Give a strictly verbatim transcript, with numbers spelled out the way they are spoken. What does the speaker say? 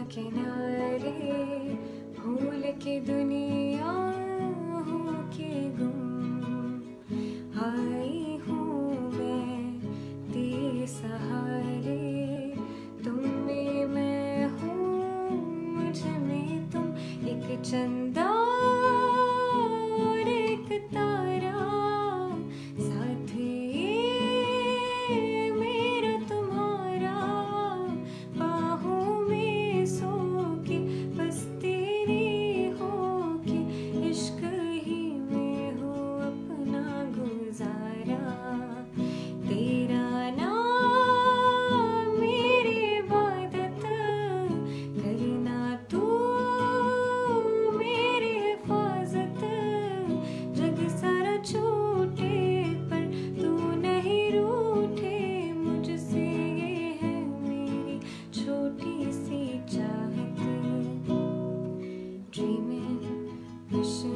किनारे भूल के दुनिया हो के गुम आई हूँ मैं तेरे सहारे। तुम में मैं हूँ, मुझ में तुम, एक चंदा और एक तारा, साथ ये मेरा तुम्हारा, बाहों में सो के बस तेरी हो के, इश्क ही में हो अपना गुजारा। तेरा नाम मेरी इबादत, करना तू मेरी हिफाजत। जग सारा छूटे पर तू नहीं रूठे, मुझसे ये है मेरी छोटी सी चाहत। Dreaming, wishing